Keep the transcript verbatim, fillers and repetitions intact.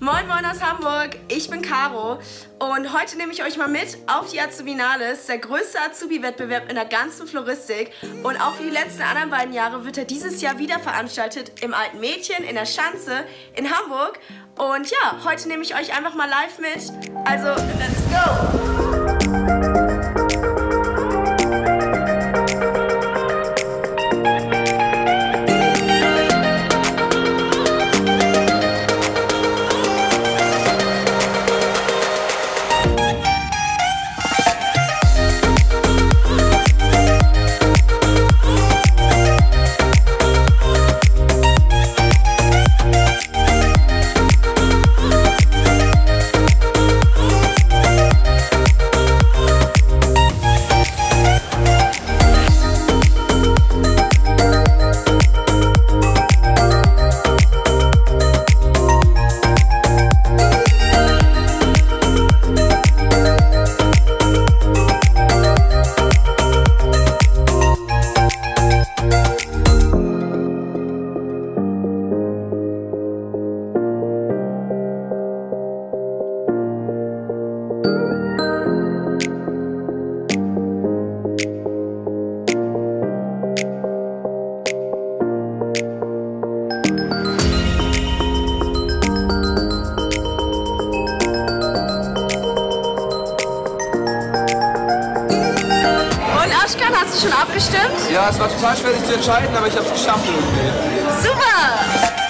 Moin Moin aus Hamburg, ich bin Caro und heute nehme ich euch mal mit auf die Azubinales, der größte Azubi-Wettbewerb in der ganzen Floristik, und auch wie die letzten anderen beiden Jahre wird er dieses Jahr wieder veranstaltet im Alten Mädchen, in der Schanze in Hamburg. Und ja, heute nehme ich euch einfach mal live mit, also let's go! Hast du schon abgestimmt? Ja, es war total schwer sich zu entscheiden, aber ich habe es geschafft irgendwie. Super!